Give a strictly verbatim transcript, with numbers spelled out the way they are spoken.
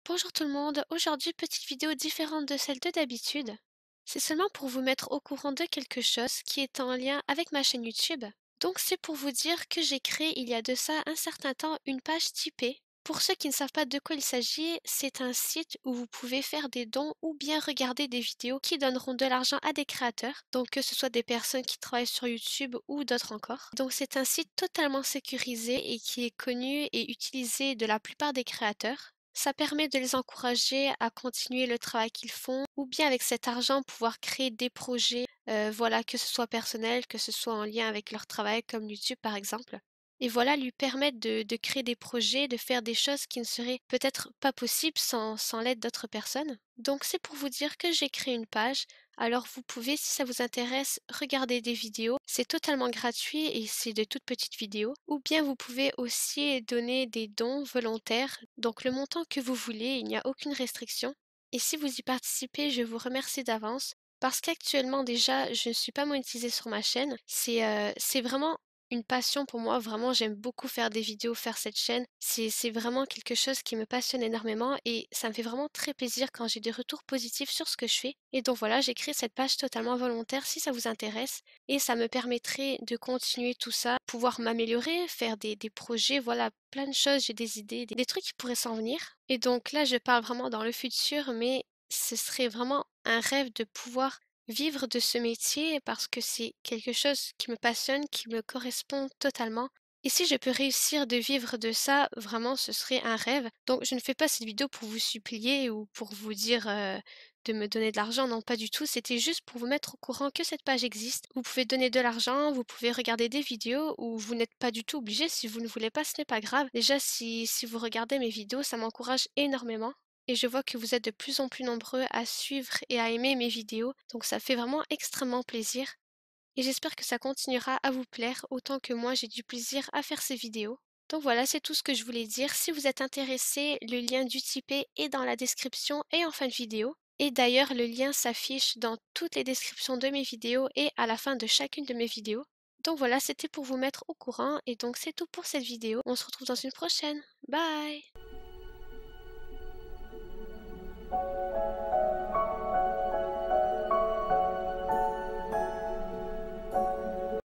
Bonjour tout le monde, aujourd'hui petite vidéo différente de celle de d'habitude. C'est seulement pour vous mettre au courant de quelque chose qui est en lien avec ma chaîne YouTube. Donc c'est pour vous dire que j'ai créé il y a de ça un certain temps une page Tipeee. Pour ceux qui ne savent pas de quoi il s'agit, c'est un site où vous pouvez faire des dons ou bien regarder des vidéos qui donneront de l'argent à des créateurs, donc que ce soit des personnes qui travaillent sur YouTube ou d'autres encore. Donc c'est un site totalement sécurisé et qui est connu et utilisé de la plupart des créateurs. Ça permet de les encourager à continuer le travail qu'ils font ou bien avec cet argent pouvoir créer des projets, heu, voilà, que ce soit personnel, que ce soit en lien avec leur travail comme YouTube par exemple. Et voilà, lui permettre de de créer des projets, de faire des choses qui ne seraient peut-être pas possibles sans sans l'aide d'autres personnes. Donc c'est pour vous dire que j'ai créé une page, alors vous pouvez, si ça vous intéresse, regarder des vidéos. C'est totalement gratuit et c'est de toutes petites vidéos. Ou bien vous pouvez aussi donner des dons volontaires, donc le montant que vous voulez, il n'y a aucune restriction. Et si vous y participez, je vous remercie d'avance parce qu'actuellement déjà, je ne suis pas monétisée sur ma chaîne. C'est euh, c'est vraiment une passion pour moi, vraiment j'aime beaucoup faire des vidéos, faire cette chaîne. C'est c'est vraiment quelque chose qui me passionne énormément et ça me fait vraiment très plaisir quand j'ai des retours positifs sur ce que je fais. Et donc voilà, j'ai créé cette page totalement volontaire si ça vous intéresse et ça me permettrait de continuer tout ça, pouvoir m'améliorer, faire des, des projets, voilà, plein de choses, j'ai des idées, des, des trucs qui pourraient s'en venir. Et donc là, je parle vraiment dans le futur, mais ce serait vraiment un rêve de pouvoir vivre de ce métier parce que c'est quelque chose qui me passionne, qui me correspond totalement. Et si je peux réussir de vivre de ça, vraiment, ce serait un rêve. Donc, je ne fais pas cette vidéo pour vous supplier ou pour vous dire euh, de me donner de l'argent, non, pas du tout. C'était juste pour vous mettre au courant que cette page existe. Vous pouvez donner de l'argent, vous pouvez regarder des vidéos ou vous n'êtes pas du tout obligé. Si vous ne voulez pas, ce n'est pas grave. Déjà, si, si vous regardez mes vidéos, ça m'encourage énormément. Et je vois que vous êtes de plus en plus nombreux à suivre et à aimer mes vidéos, donc ça fait vraiment extrêmement plaisir. Et j'espère que ça continuera à vous plaire autant que moi j'ai du plaisir à faire ces vidéos. Donc voilà, c'est tout ce que je voulais dire. Si vous êtes intéressé, le lien du Tipeee est dans la description et en fin de vidéo. Et d'ailleurs, le lien s'affiche dans toutes les descriptions de mes vidéos et à la fin de chacune de mes vidéos. Donc voilà, c'était pour vous mettre au courant et donc c'est tout pour cette vidéo. On se retrouve dans une prochaine. Bye!